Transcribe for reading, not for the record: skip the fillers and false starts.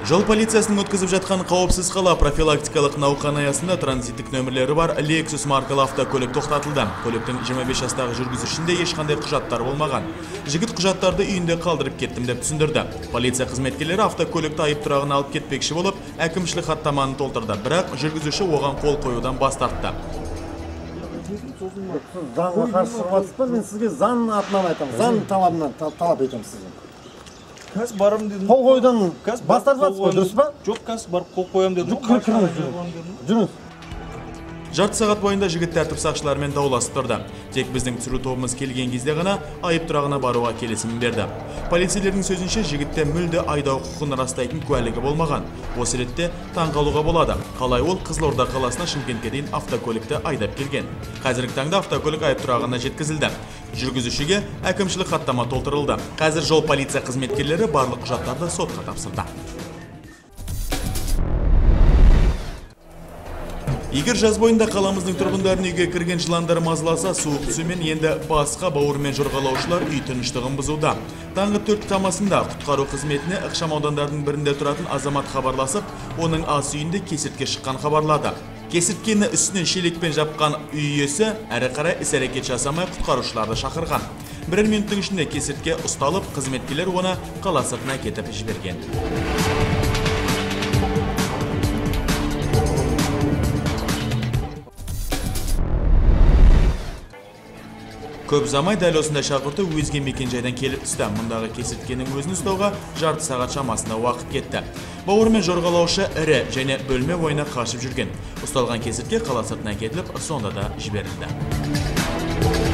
Жол полициясының өткізіп жатқан қауіпсіз қала профилактикалық науқан аясында транзиттік нөмірлері бар Lexus маркалы автокөлік тоқтатылды. Көліктің 25 жастағы жүргізушісінде ешқандай құжаттар болмаған. Жігіт құжаттарды үйінде қалдырып кеттім деп түсіндірді. Полиция қызметкерлері автокөлікті айып тұрағына алып кетпекші болып, әкімшілік хаттаманы толтырды, бірақ жүргізуші оған қол қоюдан бас тартты. Заңға қарсы шығып, мен сізге заң атынан айтамын, заң талабынан талап етемін сізден. Қазір барым дедім. Қол қойдан бас тартып жатсыз, дұрыс па? Жоқ, қазір барып қол қоям дедім. Жүріңіз. Жарты сағат бойында жігіт тәртіп сақшыларымен дауласып тұрды. Тек біздің түсіру тобымыз келген кезде ғана айып тұрағына баруға келісімін берді. Полицейлердің сөзінше жігітте мүлде айдау құқығын растайтын куәлігі болмаған. Осы ретте таңғалуға болады. Қалай ол Қызылорда қаласына Шымкентке дейін автокөлікті айдап келген. Қазіргі таңда автокөлік айып тұрағына жеткізілді. Жүргізушіге әкімшілік хаттама толтырылды. Қазір жол полиция қызметкерлері барлық құжаттарды сотқа тапсырды. Егер жаз бойында қаламыздың тұрғындарын үйге кірген жыландар мазаласа, суық түсумен енді басқа бауырмен жорғалаушылар үй тыныштығын бұзуда. Таңғы 4 тамасында құтқару қызметіне ықшам аудандардың бірінде тұратын азамат хабарласып, оның ас үйінде кесіртке шыққан хабарлады. Кесірткені үстінен шелекпен жапқан үй иесі әрі қарай іс-әрекет жасамай құтқарушыларды шақырған. Бірер минуттың ішінде кесіртке ұсталып, қызметкерлер оны қала сыртына кетіп жіберген. Көп замай дәл осындай шақырту өзге мекенжайдан келіп түсті. Мұндағы кесірткенің өзін ұстауға жарты сағат шамасында уақыт кетті. Бауырмен жорғалаушы ірі және бөлме бойына қашып жүрген. Ұсталған кесіртке қала сыртына кетіліп, сонда да жіберілді.